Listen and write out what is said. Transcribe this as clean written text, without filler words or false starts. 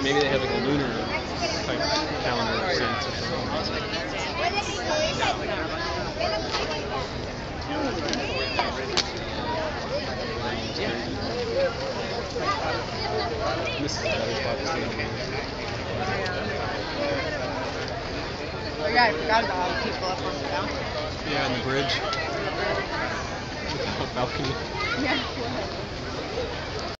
maybe they have like a lunar type calendar of saints or something. This is another spot to stand here. Oh yeah, I forgot about all the people up on the balcony. Yeah, on the bridge. Without balcony. Yeah.